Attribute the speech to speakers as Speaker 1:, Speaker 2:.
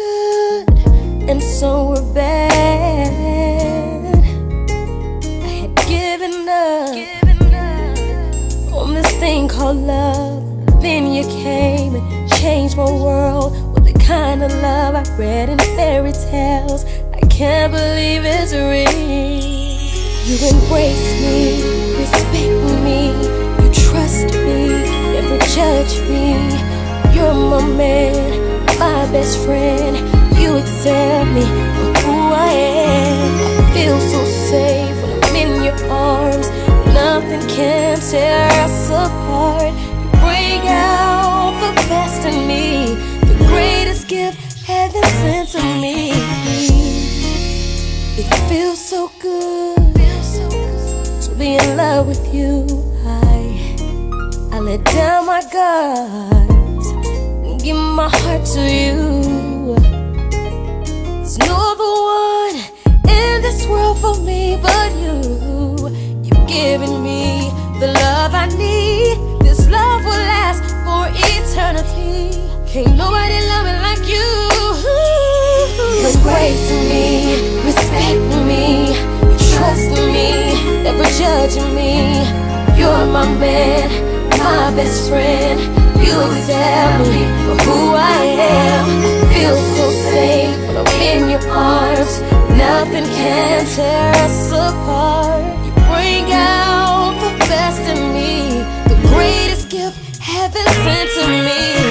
Speaker 1: good and some were bad. I had given up on this thing called love. Then you came and changed my world with the kind of love I read in fairy tales. I can't believe it's real. You embrace me, respect me, you trust me, never judge me. You're my man, my best friend. You accept me for who I am. I feel so safe when I'm in your arms. Nothing can tear us apart. You bring out the best in me, the greatest gift heaven sent to me. It feels so good to be in love with you. I let down my guards and give my heart to you. There's no other one in this world for me but you. You've given me the love I need. This love will last for eternity. Can't nobody love me like you. Embrace me, respect me, you trust me, never judging me. You're my man, my best friend. You accept me for who I am. I feel so safe when I'm in your arms. Nothing can tear us apart. You bring out the best in me, the greatest gift heaven sent to me.